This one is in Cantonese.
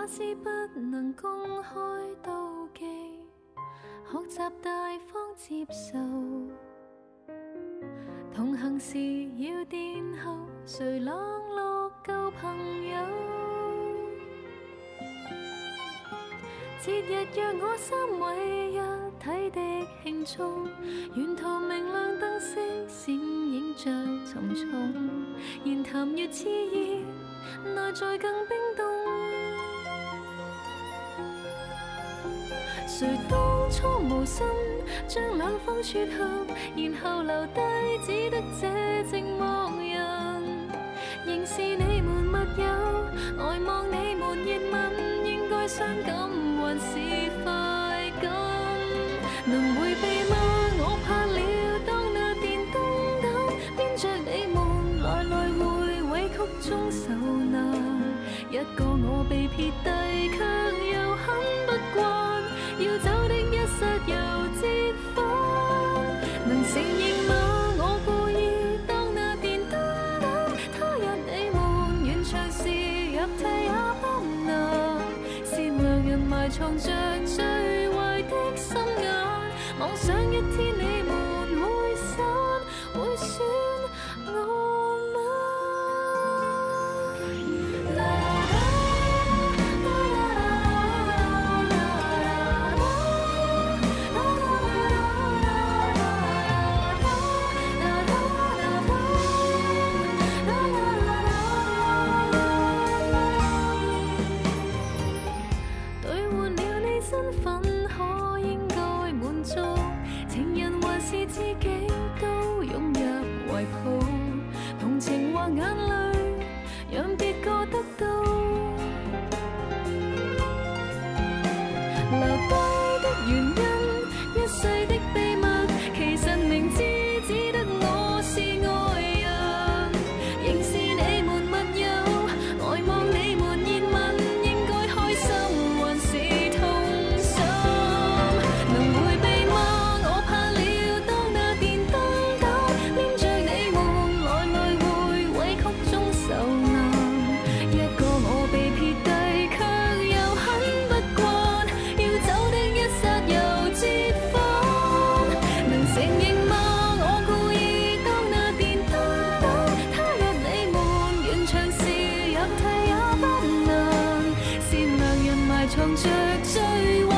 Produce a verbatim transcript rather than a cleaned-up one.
假使不能公开妒忌，学习大方接受。同行时要殿后，谁冷落旧朋友？节日若我三位一体的庆祝，沿途明亮灯饰闪映着沉重，言谈越炽热，内在更冰冻。谁当初无心将两方撮合，然后留低只得这寂寞人。仍是你们密友，呆望你们热吻，应该伤感还是快感？能回避吗？我怕了，當那電燈膽編着你們來來回委曲中受難。一個我被撇低，卻又很不慣，要走的一剎又折返。能承認嗎？我故意當那電燈膽，他日你們完場時入替也不能。善良人埋藏着最壞的心眼，妄想一天你們會散，會選我嗎？兑換了你身份，可應該滿足。情人還是知己，都湧入懷抱。同情或眼淚，讓別個得到。留低的原因，一世的秘密，其實明知只得我是愛人。仍是你們密友，呆望你們熱吻，應該開心還是痛心？能回避嗎？我怕了，當那電燈膽編着你們來來回委曲中受難。一個我被撇低，卻又很不慣，要走的一剎又折返。能承認嗎？我故意當那電燈膽，他日你們完場時入替也不能。善良人埋藏着最